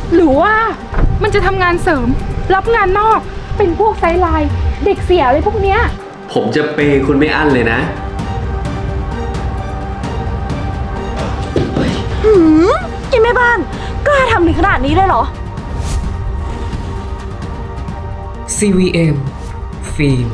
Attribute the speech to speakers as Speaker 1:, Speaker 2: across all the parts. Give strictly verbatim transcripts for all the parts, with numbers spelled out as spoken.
Speaker 1: หรือว่ามันจะทำงานเสริมรับงานนอกเป็นพวกไซด์ไลน์เด็กเสียอะไรพวกเนี้ย
Speaker 2: ผมจะเปย์คุณไม่อั้นเลยนะ
Speaker 3: หืมกินแม่บ้านกล้าทำถึงขนาดนี้เลยเหรอ
Speaker 4: ซี วี เอ็ม ฟิล์ม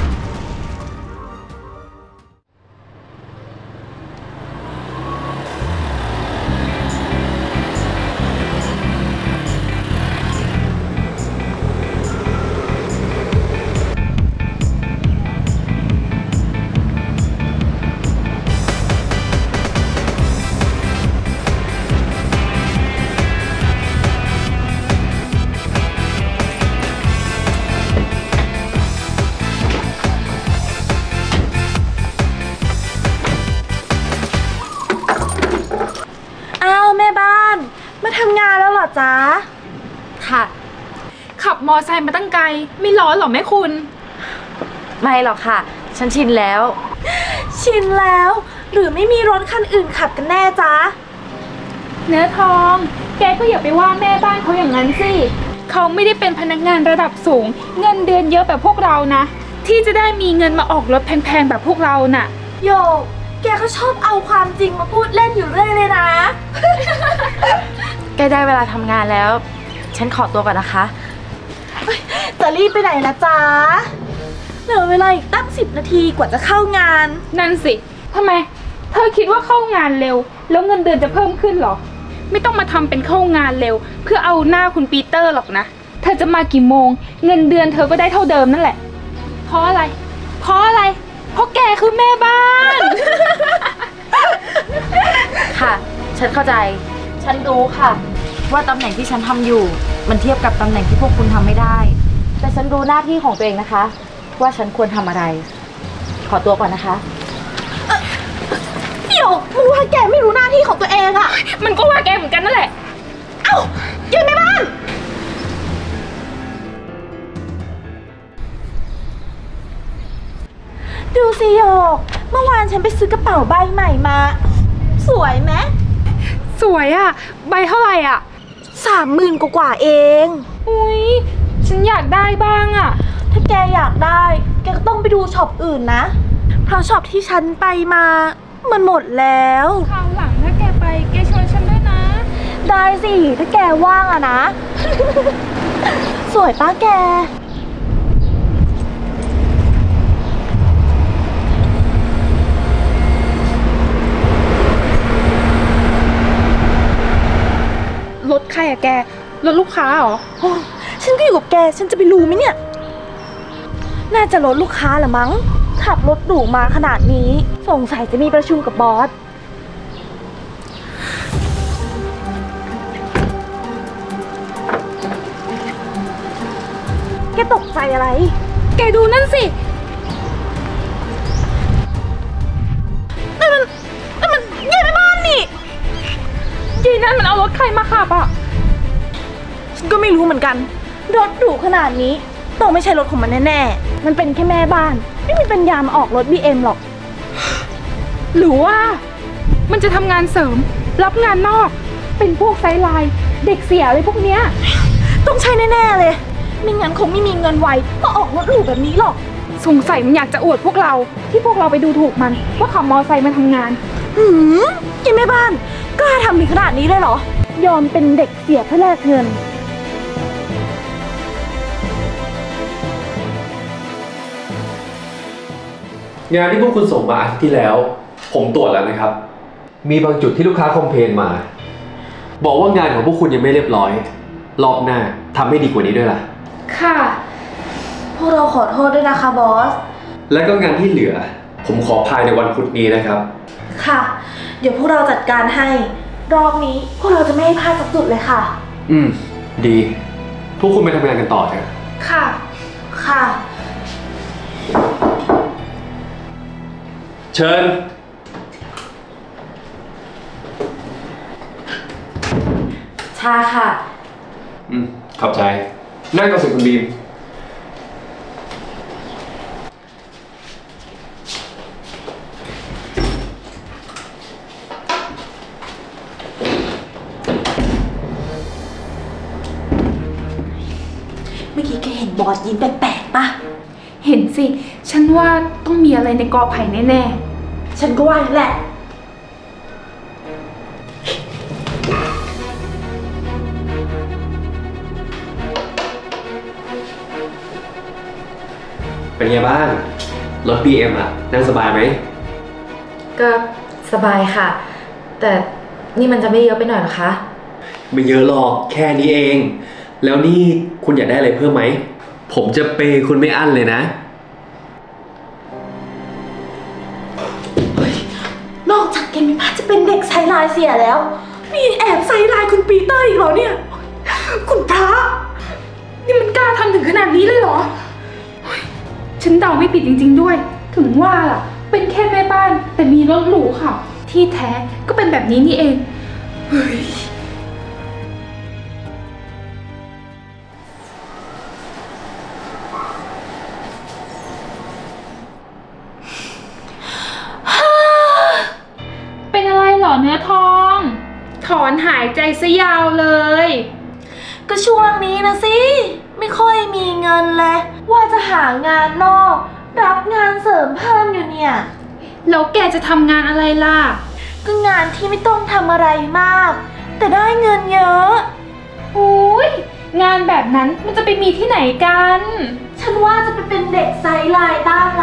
Speaker 3: มาทำงานแล้วเหรอจ๊ะ
Speaker 1: ค่ะขับมอไซค์มาตั้งไกลไม่ร้อนหรอแม่คุณ
Speaker 3: ไม่หรอกค่ะฉันชินแล้วชินแล้วหรือไม่มีรถคันอื่นขับกันแน่จ๊ะ
Speaker 1: เนื้อทองแกก็อย่าไปว่าแม่บ้านเขาอย่างนั้นสิเขาไม่ได้เป็นพนักงานระดับสูงเงินเดือนเยอะแบบพวกเรานะที่จะได้มีเงินมาออกรถแพงๆแบบพวกเราน่ะ
Speaker 3: โยกแกก็ชอบเอาความจริงมาพูดเล่นอยู่เรื่อยเลยนะใกล้ได้เวลาทำงานแล้วฉันขอตัวก่อนนะคะจะรีบไปไหนนะจ๊ะเหลือเวลาอีกตั้งสิบนาทีกว่าจะเข้างาน
Speaker 1: นั่นสิทำไมเธอคิดว่าเข้างานเร็วแล้วเงินเดือนจะเพิ่มขึ้นหรอไม่ต้องมาทำเป็นเข้างานเร็วเพื่อเอาหน้าคุณปีเตอร์หรอกนะเธอจะมากี่โมงเงินเดือนเธอก็ได้เท่าเดิมนั่นแหละเพราะอะไรเพราะอะไรเพราะแกคือแม่บ้าน
Speaker 3: ค่ะฉันเข้าใจฉันรู้ค่ะว่าตำแหน่งที่ฉันทำอยู่มันเทียบกับตำแหน่งที่พวกคุณทำไม่ได้แต่ฉันรู้หน้าที่ของตัวเองนะคะว่าฉันควรทำอะไรขอตัวก่อนนะคะเดี๋ยวมึงว่าแกไม่รู้หน้าที่ของตัวเองอะ
Speaker 1: มันก็ว่าแกเหมือนกันนั่นแหละ
Speaker 3: เอ้ายืนแม่บ้านดูสิโยกเมื่อวานฉันไปซื้อกระเป๋าใบใหม่มาสวยไหม
Speaker 1: สวยอะใบเท่าไหร่อะ
Speaker 3: สามหมื่นกว่าเอง
Speaker 1: อุ้ยฉันอยากได้บ้างอะ
Speaker 3: ถ้าแกอยากได้แกก็ต้องไปดูช็อปอื่นนะเพราะช็อปที่ฉันไปมามันหมดแล้ว
Speaker 1: คราวหลังถ้าแกไปแกชวนฉันด้วยนะ
Speaker 3: ได้สิถ้าแกว่างอะนะ สวยป้าแก
Speaker 1: รถใครอะแกรถลูกค้าเหรอ
Speaker 3: ฉันก็อยู่กับแกฉันจะไปรู้ไหมเนี่ยน่าจะรถลูกค้าเหรอมั้งขับรถหรูมาขนาดนี้สงสัยจะมีประชุมกับบอสแกตกใจอะไร
Speaker 1: แกดูนั่นสิ
Speaker 3: นั่นมันนั่นมันยายแม่บ้านนี่
Speaker 1: ยีนั่นมันเอารถใครมาขับอ่ะ
Speaker 3: ฉันก็ไม่รู้เหมือนกันรถหรูขนาดนี้ต้องไม่ใช่รถของมันแน่ๆมันเป็นแค่แม่บ้านไม่มีปัญญามาออกรถ บี เอ็ม หรอก
Speaker 1: หรือว่ามันจะทำงานเสริมรับงานนอกเป็นพวกไซด์ไลน์เด็กเสียอะไรพวกเนี้ย
Speaker 3: ต้องใช่แน่ๆเลยไม่งั้นคงไม่มีเงินไว้มาออกรถหรูแบบนี้หรอก
Speaker 1: สงสัยมันอยากจะอวดพวกเราที่พวกเราไปดูถูกมันว่าขับมอไซค์มาทำงาน
Speaker 3: หืมกินแม่บ้านกล้าทำถึงขนาดนี้เลยเหรอยอมเป็นเด็กเสียเพื่อแลกเงิน
Speaker 2: งานที่พวกคุณส่งมาอาทิตย์ที่แล้วผมตรวจแล้วนะครับมีบางจุดที่ลูกค้าคอมเพลนมาบอกว่างานของพวกคุณยังไม่เรียบร้อยรอบหน้าทำให้ดีกว่านี้ด้วยล่ะ
Speaker 3: ค่ะพวกเราขอโทษด้วยนะคะบอส
Speaker 2: และก็งานที่เหลือผมขอภายในวันพุธนี้นะครับ
Speaker 3: ค่ะเดี๋ยวพวกเราจัดการให้รอบนี้พวกเราจะไม่ให้พลาดสักจุดเลยค่ะ
Speaker 2: อืมดีพวกคุณไปทำงานกันต่อเถอะ
Speaker 3: ค่ะค่ะ
Speaker 2: เชิญ
Speaker 3: ชาค่ะ
Speaker 2: อืมขอบใจนั่งก่อนสิคุณบีม
Speaker 3: แกเห็นบอสยิ้มแปลกๆปะ
Speaker 1: เห็นสิ ฉันว่าต้องมีอะไรในกอไผ่แน่ๆ
Speaker 3: ฉันก็ว่าอย่างนั้นแหละ
Speaker 2: เป็นไงบ้าง รถ บี เอ็ม อ่ะ นั่งสบายไหม
Speaker 3: ก็สบายค่ะ แต่นี่มันจะไม่เยอะไปหน่อยหรอคะ
Speaker 2: ไม่เยอะหรอกแค่นี้เอง แล้วนี่คุณอยากได้อะไรเพิ่มไหม ผมจะเปย์คุณไม่อั้นเลยนะ
Speaker 3: นอกจากแกมีพาจะเป็นเด็กไซลายเสียแล้วมีแอบไซลายคุณปีเตอร์อีกเหรอเนี่ย คุณพระ
Speaker 1: นี่มันกล้าทำถึงขนาดนี้เลยเหรอเฮ้ยฉันเดาไม่ผิดจริงๆด้วย ถึงว่าล่ะ เป็นแค่แม่บ้านแต่มีรถหรูค่ะ ที่แท้ก็เป็นแบบนี้นี่เอง เฮ้ย เป็นอะไรเหรอเนื้อทอง ถอนหายใจซะยาวเลย
Speaker 3: ก็ช่วงนี้นะสิ ไม่ค่อยมีเงินเลยว่าจะหางานนอก รับงานเสริมเพิ่มอยู่เนี่ย
Speaker 1: แล้วแกจะทำงานอะไรล่ะ
Speaker 3: ก็งานที่ไม่ต้องทำอะไรมาก แต่ได้เงินเยอะ
Speaker 1: อุ้ยงานแบบนั้นมันจะไปมีที่ไหนกัน
Speaker 3: ฉันว่าจะไปเป็นเด็กไซส์ไลน์บ้างละ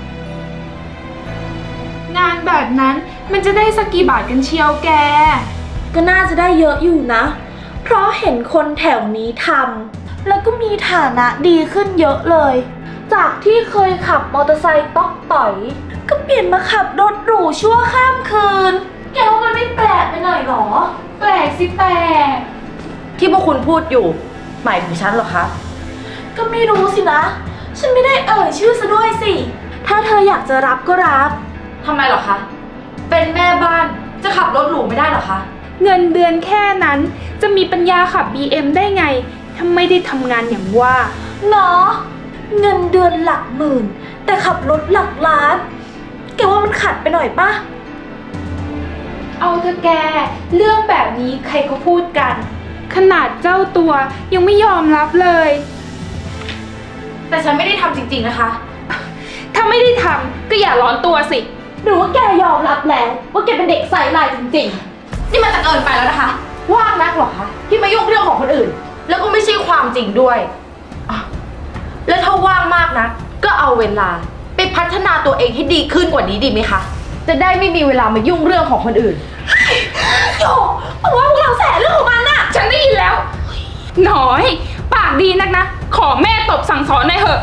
Speaker 1: งานแบบนั้นมันจะได้สักกี่บาทกันเชียวแก
Speaker 3: ก็น่าจะได้เยอะอยู่นะ เพราะเห็นคนแถวนี้ทำแล้วก็มีฐานะดีขึ้นเยอะเลย จากที่เคยขับมอเตอร์ไซค์ต๊อกต่อย ก็เปลี่ยนมาขับรถหรูชั่วข้ามคืน แกว่ามันไม่แปลกไปหน่อยหรอ
Speaker 1: แปลกสิแปลก
Speaker 3: ที่พวกคุณพูดอยู่หมายถึงฉันเหรอคะ ก็ไม่รู้สินะ ฉันไม่ได้เอ่ยชื่อซะด้วยสิ ถ้าเธออยากจะรับก็รับทำไมหรอคะ เป็นแม่บ้านจะขับรถหรูไม่ได้หรอคะ
Speaker 1: เงินเดือนแค่นั้นจะมีปัญญาขับ บี เอ็ม ได้ไงถ้าไม่ได้ทำงานอย่างว่า
Speaker 3: เนาะเงินเดือนหลักหมื่น แต่ขับรถหลักล้าน แกว่ามันขัดไปหน่อยปะ
Speaker 1: เอาเถอะแก เรื่องแบบนี้ใครเขาพูดกัน ขนาดเจ้าตัวยังไม่ยอมรับเลย
Speaker 3: แต่ฉันไม่ได้ทำจริงๆนะคะ
Speaker 1: ถ้าไม่ได้ทำก็อย่าร้อนตัวสิ
Speaker 3: หรือว่าแกยอมรับแล้วว่าแกเป็นเด็กใส่ลายจริงๆ นี่มันจะเกินไปแล้วนะคะ ว่างนักหรอคะที่มายุ่งเรื่องของคนอื่น แล้วก็ไม่ใช่ความจริงด้วยอ่ะแล้วถ้าว่างมากนะก็เอาเวลาไปพัฒนาตัวเองให้ดีขึ้นกว่านี้ดีไหมคะ จะได้ไม่มีเวลามายุ่งเรื่องของคนอื่นโยมันว่าพวกเราแสเรื่องของมันน่ะ
Speaker 1: ฉันได้ยินแล้ว หน่อย ปากดีนักนะ ขอแม่ตบสั่งสอนหน่อยเถอะ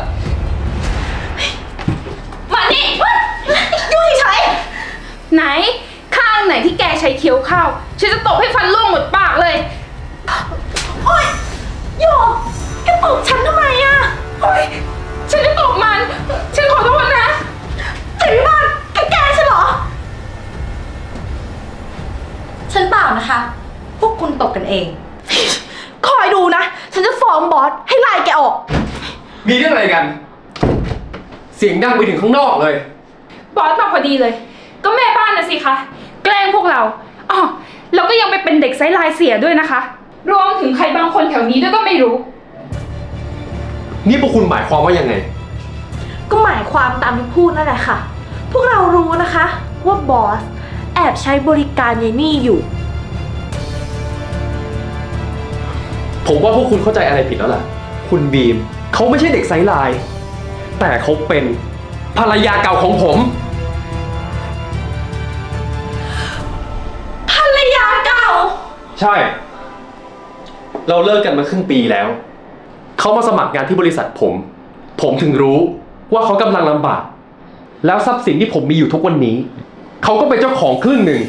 Speaker 1: มานี่ยุ่ยใช้ไหน ข้างไหนที่แกใช้เคี้ยวข้าว ฉันจะตบให้ฟันร่วงหมดปากเลย
Speaker 3: โอ๊ยโยแกตบฉันทำไมอะ
Speaker 1: โอ๊ย ฉันจะตบมัน ฉันขอโทษนะ
Speaker 3: แต่พี่บ้านแกแกฉันเหรอ ฉันเปล่านะคะ พวกคุณตบกันเอง คอยดูนะ ฉันจะฟ้องบอสให้ไล่แกออก
Speaker 2: มีเรื่องอะไรกัน เสียงดังไปถึงข้างนอกเลย
Speaker 1: บอสมาพอดีเลย ก็แม่บ้านนะสิคะ แกล้งพวกเราอ๋อแล้วก็ยังไปเป็นเด็กไซส์ลายเสียด้วยนะคะ รวมถึงใครบางคนแถวนี้ด้วยก็ไม่รู้
Speaker 2: นี่พวกคุณหมายความว่ายังไง
Speaker 3: ก็หมายความตามที่พูดนั่นแหละค่ะ พวกเรารู้นะคะ ว่าบอสแอบใช้บริการยายนี่อยู่
Speaker 2: ผมว่าพวกคุณเข้าใจอะไรผิดแล้วล่ะ คุณบีมเขาไม่ใช่เด็กไซส์ไลน์แต่เขาเป็นภรรยาเก่าของผม
Speaker 3: ภรรยาเก่า
Speaker 2: ใช่ เราเลิกกันมาครึ่งปีแล้ว เขามาสมัครงานที่บริษัทผม ผมถึงรู้ว่าเขากำลังลำบาก แล้วทรัพย์สินที่ผมมีอยู่ทุกวันนี้ เขาก็เป็นเจ้าของครึ่งหนึ่ง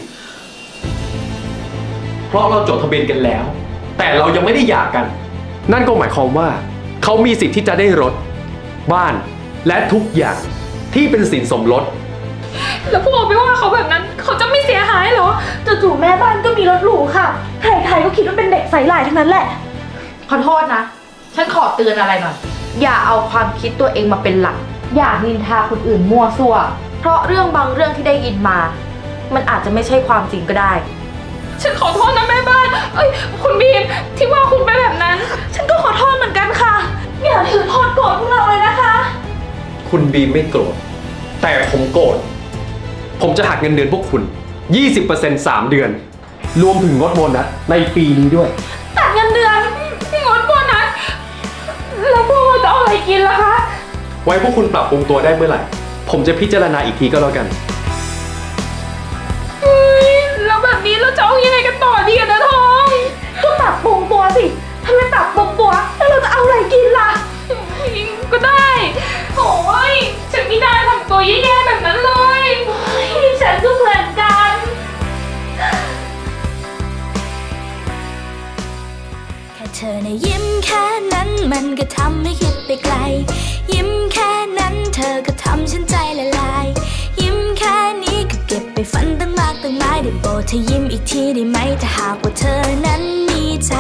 Speaker 2: เพราะเราจดทะเบียนกันแล้ว แต่เรายังไม่ได้หย่ากัน นั่นก็หมายความว่าเขามีสิทธิ์ที่จะได้รถ บ้าน และทุกอย่างที่เป็นสินสมรส
Speaker 1: แล้วพวกเราไปว่าเขาแบบนั้น เขาจะไม่เสียหายเหรอ
Speaker 3: จู่ๆแม่บ้านก็มีรถหรูค่ะ ใครๆก็คิดว่าเป็นเด็กใส่ลายทั้งนั้นแหละ ขอโทษนะ ฉันขอเตือนอะไรหน่อย อย่าเอาความคิดตัวเองมาเป็นหลัก อย่านินทาคนอื่นมั่วซั่ว เพราะเรื่องบางเรื่องที่ได้ยินมา มันอาจจะไม่ใช่ความจริงก็ได้
Speaker 1: ฉันขอโทษนะแม่บ้าน เอ้ย คุณบีมที่ว่าคุณไปแบบนั้น
Speaker 3: ฉันก็ขอโทษเหมือนกันค่ะ อย่าถื
Speaker 2: คุณบีมไม่โกรธแต่ผมโกรธผมจะหักเงินเดือนพวกคุณ ยี่สิบเปอร์เซ็นต์ สามเดือนรวมถึงงดโบนัสในปีนี้ด้วย
Speaker 1: ตัดเงินเดือนงดโบนัสแล้วพวกเราจะเอาอะไรกินล่ะคะ
Speaker 2: ไว้พวกคุณปรับปรุงตัวได้เมื่อไหร่ผมจะพิจารณาอีกทีก็แล้วกัน
Speaker 1: เฮ้ยแล้วแบบนี้เราจะเอายังไงกันต่อดีกันนะทองก็ปรับปรุงตัวสิถ้าไม่ปรับปรุงตัวแล้วเราจะเอาอะไรกินล่ะก็ได้โอ้ยฉันไม่ได้ทำตัวแย่ๆแบบนั้นเลยฉันก็เหมือนกัน
Speaker 5: แค่เธอในะยิ้มแค่นั้นมันก็ทำให้คิดไปไกลยิ้มแค่นั้นเธอก็ทำฉันใจละลายยิ้มแค่นี้ก็เก็บไปฝันตั้งมากตั้งหลายได้โปรดเธอยิ้มอีกทีได้ไหมถ้าหากว่าเธอนั้นมีใจ